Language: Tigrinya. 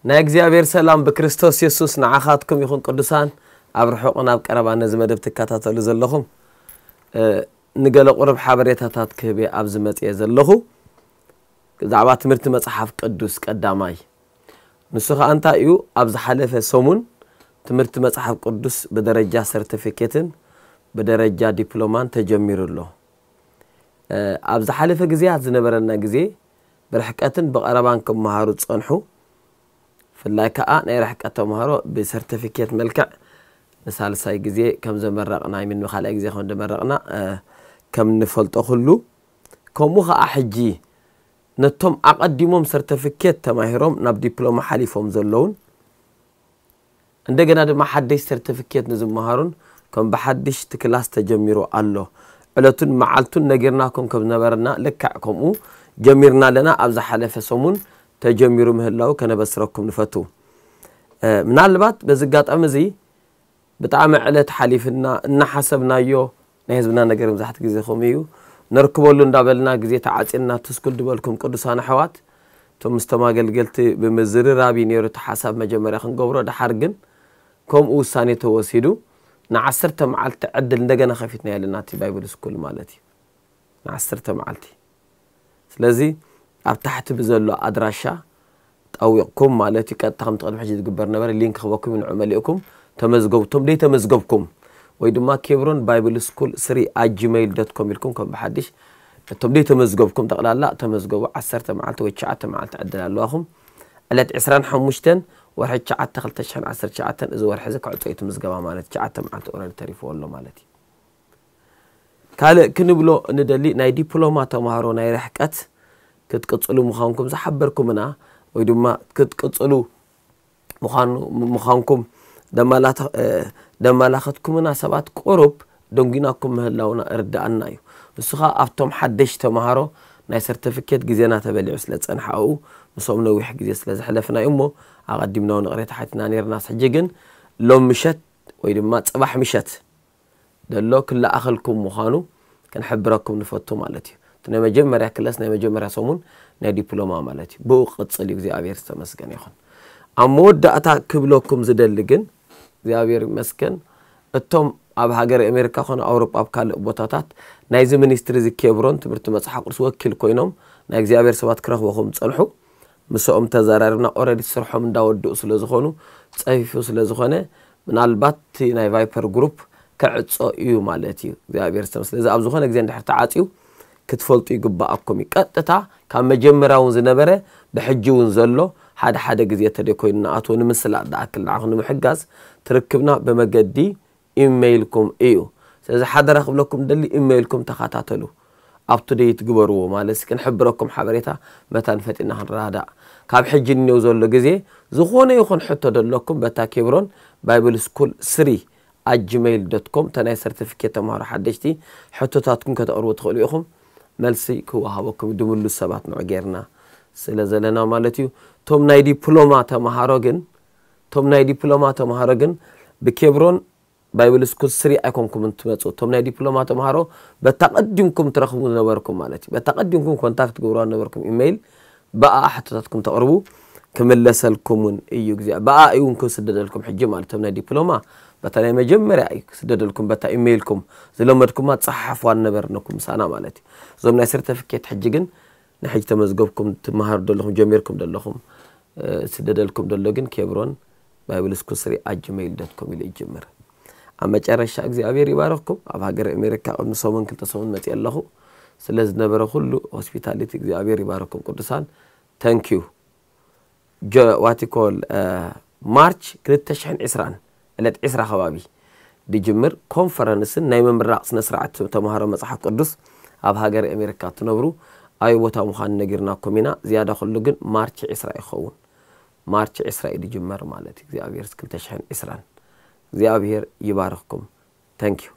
ናይ እግዚአብሔር ሰላም በክርስቶስ ኢየሱስ ንዓኻትኩም ይኹን ቅዱሳን ኣብ ርሑቕን ኣብ ቀረባን ዝመደብ ትከታተሉ ዘለኹም ንገለ ቁርብ ሓበሬታታት ክህብ ኣብ ዝመጽእ ዘለኹ ዛዕባ ትምህርቲ መጽሓፍ ቅዱስ ቀዳማይ ንስኻ እንታይ እዩ ኣብ ዝሓለፈ ሰሙን ትምህርቲ መጽሓፍ ቅዱስ በደረጃ ሰርቲፊኬትን በደረጃ ዲፕሎማን ተጀሚሩሎ ኣብ ዝሓለፈ ግዜያት ዝነበረና ግዜ ብርሕቀትን በቀረባን ከመሃሩ ጸንሑ ፍላይ ከዓ ናይ ርሕቀት ተመሃሮ በሰርቲፊኬት መልክዕ ንሳልሳይ ግዜ ከም ዘመረቕና ምን መኻላይ ግዜ ከም ዘመረቕና ከም ንፈልጦ ሁሉ ከምኡ ከዓ ሕጂ ነቶም ኣቀዲሞም ሰርቲፊኬት ተማሂሮም ናብ ዲፕሎማ ሓሊፎም ዘለውን እንደገና ድማ ሓድሽ ሰርቲፊኬት ንዝመሃሩን ከም በሓድሽ ክላስ ተጀሚሩ ኣሎ ዕለቱን መዓልቱን ነገርናኩም ከም ነበርና ለካዕ ከምኡ ጀሚርና ለና ኣብ ዝሓለፈ ሰሙን ተጀሚሩ ምህላው ከነበስረኩም ንፈቱ ምናልባት በዝጋጣሚ እዚ በጣም ዕለት ሓሊፍና እና ሓሰብናዮ ናይ ህዝብና ነገር ምዛሕት ግዜ ከምዩ ነርክበሉ እንዳበልና ግዜ ተዓጽና ትስኩል ድበልኩም ቅዱሳን ኣሕዋት ቶም ምስተማገልገልቲ በመዝርራቢ ነይሩ ተሓሳብ መጀመርያ ክንገብሮ ድሓር ግን ከምኡ ውሳኔ ተወሲዱ ን10 መዓልቲ ዕድል እንደገና ከፊትና ያለና እቲ ባይብል ስኩል ማለት እዩ ን10 መዓልቲ ስለዚ ኣብ ታሕቲ ብዘሎ ኣድራሻ ጣውቅኩም ማለት ይቀጥታም ተቀድም ሕጂ ዝግበር ነበር ሊንክ ክበኩም ንዑመሊኩም ተመዝገብቶም ደይ ተመዝገብኩም ወይ ድማ ኬብሮን ባይብል ስኩል 3@gmail.com ኢልኩም ከም በሓድሽ እቶም ደይ ተመዝገብኩም ጠቅላላ ተመዝገቡ 10 መዓልቲ ወይ 9 መዓልቲ ዕድል ኣለኹም ዕለት 25 ወርሒ 9 2019 እዚ ወርሒ እዚ ክዕፀይቱ ምዝገባ ማለት 9 መዓልቲ ኦረዲ ተሪፍዎ ኣሎ ማለት እዩ ካለ ክንብሎ እንደሊ ናይ ዲፕሎማ ተማሃሮ ናይ ርሕቀት ክትቅጽሉ ምዃንኩም ዝሓበርኩምና ወይ ድማ ክትቅጽሉ ምዃንኩም ደማላኸትኩምና ሰባት ቁሩብ ደንጊናኩም ምህላውና እርዳአና እዩ ንስኻ ኣብቶም ሓድሽ ተማሃሮ ናይ ሰርቲፊኬት ግዜና ተበሊዑ ስለ ጸንሓው ንሶም ነዊሕ ግዜ ስለ ዝሕለፍና እሞ ኣቀዲምናው ንቕሬታ ሓቲና ነርና ስሕጂግን ሎም ምሸት ወይ ድማ ጽባሕ ምሸት ደሎ ክላኣኸልኩም ምዃኑ ክንሕብረኩም ንፈቱ ማለት እዩ ናይ መጀመርያ ክላስ ናይ መጀመርያ ሰሙን ናይ ዲፕሎማ ማለት እዩ ብኡ ቅጽል እግዚአብሔር ተመስገን ይኹን ኣብ መወዳእታ ክብለኩም ዝደሊ ግን እግዚአብሔር ይመስገን እቶም ኣብ ሃገር ኣሜሪካ ኮነ ኣውሮፓ ኣብ ካልእ ቦታታት ናይዚ ሚኒስትሪ ዝኬብሮን ትምህርቲ መጽሓፍ ቅዱስ ወኪል ኮይኖም ናይ እግዚአብሔር ሰባት ክረኽቦም ጸንሑ ምስኦም ተዘራርብና ኦሬዲ ስርሖም እንዳወድኡ ስለ ዝኾኑ ጸፊፉ ስለ ዝኾነ ምናልባት ናይ ቫይፐር ግሩፕ ከዕጾ እዩ ማለት እዩ እግዚአብሔር ተመስገን ስለዚ ኣብ ዝኾነ ግዜ እንድሕር ተዓጽዩ ክትፈልጡ ይግባአኩም ይቀጥታ ካብ መጀመሪያውን ዝነበረ በሕጂውን ዘሎ ሓደ ግዜ ተደኮይና ኣቶ ንምስላጥ ዳኣክል ንዓኹም ንምሕጋዝ ትርክብና በመገዲ ኢሜይልኩም እዩ ስለዚ ሓደራ ክብለኩም ደሊ ኢሜይልኩም ተኸታተሉ up to date ግበርዎ ማለት ክንሕብረኩም ሓበሬታ መታን ፈጢና ክንራዳ ካብ ሕጂ ነው ዘሎ ግዜ ዝኾነ ይኹን ሕቶ ደለኩም በታ ኬብሮን ባይብል ስኩል 3@gmail.com ተናይ ሰርቲፊኬት ተማሃሮ ሓደሽቲ ሕቶታትኩም ከተቅርቡ ትኽእሉ ኢኹም መልሲ ክወሃበኩም ድምሉ ሰባት ንዕጌርና ስለ ዘለና ማለት እዩ ቶም ናይ ዲፕሎማ ተማሃሮ ግን በኬብሮን ባይብል ስኩል 3 ኣይኮንኩም እንትመጹ ቶም ናይ ዲፕሎማ ተማሃሮ በተቀድምኩም ትረኽቡ ነበርኩም ማለት እዩ በተቀድምኩም ኮንታክት ግብሩ ነበርኩም ኢሜይል በአ ሕቶታትኩም ተቅርቡ ክምለሰልኩምን እዩ ግዜ በአ ይውን ክስደደልኩም ሕጂ ማለት ቶም ናይ ዲፕሎማ በተለይ መጀመሪያ ክስደደልኩም በታ ኢሜይልኩም ዝለመድኩም ጽሓፍ ነበርነኩም ሳና ማለት እዩ ዞም ናይ ሰርቲፊኬት ሕጂ ግን ንሕጂ ተመዝገብኩም ትማሃሩ ደለኹም ጀሚርኩም ደለኹም ስደደልኩም ደሎ ግን ኬብሮን ባይብል ስኩል 3@gmail.com ኢሉ ይጅምር ኣብ መጨረሻ እግዚአብሔር ይባርክኩም ኣብ ሃገር ኣሜሪካ ንሶምን ክልተሰሙን መጽ ያለኹ ስለዚ ነበረ ሁሉ ሆስፒታሊቲ እግዚአብሔር ይባርክኩም ቅዱሳን ታንክ ዩ ዋቲኮል ማርች 2020 ዕለት 10 ከባቢ ድጅምር ኮንፈረንስን ናይ መምራቕ ስነ ስርዓት ተማሃሮ መጽሓፍ ቅዱስ ኣብ ሃገር ኣሜሪካ ትነብሩ ኣይ ቦታ ምዃን ነጊርናኩም ኢና ዝያዳ ሁሉ ግን ማርች 10 ይኸውን ማርች 10 ድጅምር ማለት እግዚአብሔር 2020 እግዚአብሔር ይባርክኩም ታንክ ዩ